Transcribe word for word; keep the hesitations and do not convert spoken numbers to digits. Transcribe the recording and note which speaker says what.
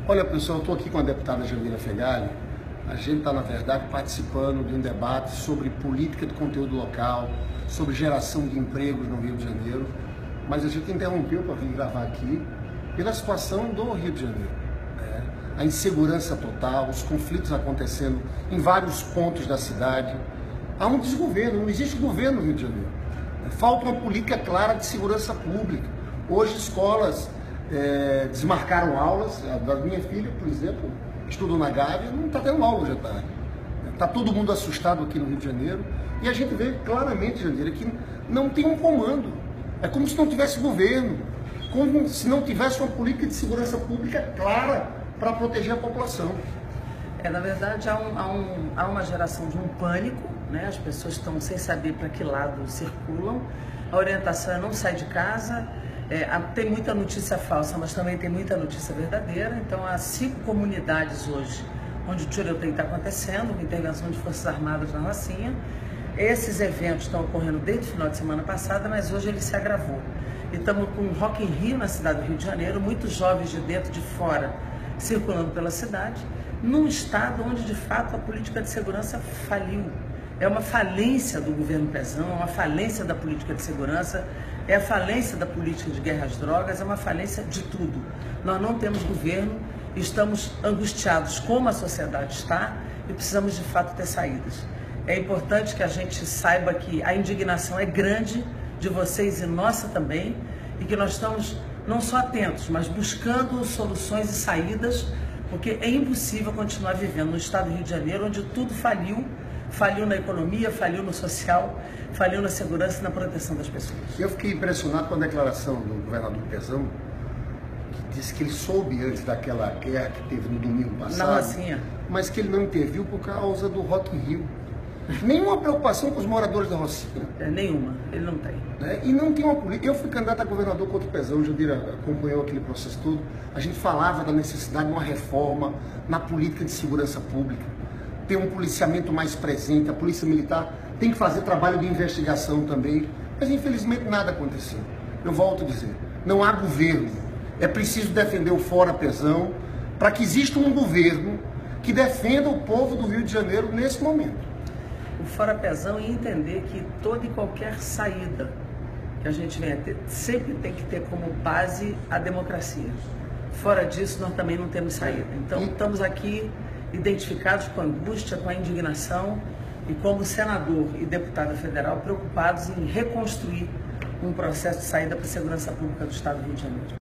Speaker 1: Olha, pessoal, eu estou aqui com a deputada Jandira Fegali. A gente está, na verdade, participando de um debate sobre política de conteúdo local, sobre geração de empregos no Rio de Janeiro, mas a gente interrompeu para vir gravar aqui pela situação do Rio de Janeiro. Né? A insegurança total, os conflitos acontecendo em vários pontos da cidade. Há um desgoverno, não existe governo no Rio de Janeiro. Falta uma política clara de segurança pública. Hoje, escolas é, desmarcaram aulas. A da minha filha, por exemplo, estudou na Gávea, não está tendo aula hoje à tarde. Está todo mundo assustado aqui no Rio de Janeiro. E a gente vê claramente, Jandira, que não tem um comando. É como se não tivesse governo, como se não tivesse uma política de segurança pública clara para proteger a população.
Speaker 2: É, na verdade, há, um, há, um, há uma geração de um pânico, né? As pessoas estão sem saber para que lado circulam. A orientação é não sair de casa. É, há, tem muita notícia falsa, mas também tem muita notícia verdadeira. Então, há cinco comunidades hoje onde o tiroteio está acontecendo, com intervenção de Forças Armadas na Rocinha. Esses eventos estão ocorrendo desde o final de semana passada, mas hoje ele se agravou. E estamos com um Rock in Rio na cidade do Rio de Janeiro, muitos jovens de dentro e de fora circulando pela cidade, num estado onde, de fato, a política de segurança faliu. É uma falência do governo Pezão, é uma falência da política de segurança, é a falência da política de guerra às drogas, é uma falência de tudo. Nós não temos governo, estamos angustiados como a sociedade está e precisamos, de fato, ter saídas. É importante que a gente saiba que a indignação é grande de vocês e nossa também, e que nós estamos não só atentos, mas buscando soluções e saídas, porque é impossível continuar vivendo no estado do Rio de Janeiro, onde tudo faliu, faliu na economia, faliu no social, faliu na segurança e na proteção das pessoas.
Speaker 1: Eu fiquei impressionado com a declaração do governador Pezão, que disse que ele soube antes daquela guerra que teve no domingo passado,
Speaker 2: na Rocinha,
Speaker 1: mas que ele não interviu por causa do Rock in Rio. Nenhuma preocupação com os moradores da Rocinha.
Speaker 2: É, nenhuma, ele não tem.
Speaker 1: Né? E não tem uma política. Eu fui candidato a governador contra o Pezão, o Jandira acompanhou aquele processo todo. A gente falava da necessidade de uma reforma na política de segurança pública, ter um policiamento mais presente, a polícia militar tem que fazer trabalho de investigação também, mas infelizmente nada aconteceu. Eu volto a dizer, não há governo. É preciso defender o Fora Pezão para que exista um governo que defenda o povo do Rio de Janeiro nesse momento.
Speaker 2: O Fora Pezão e entender que toda e qualquer saída que a gente venha ter, sempre tem que ter como base a democracia. Fora disso, nós também não temos saída. Então, estamos aqui identificados com a angústia, com a indignação e como senador e deputado federal preocupados em reconstruir um processo de saída para a segurança pública do Estado do Rio de Janeiro.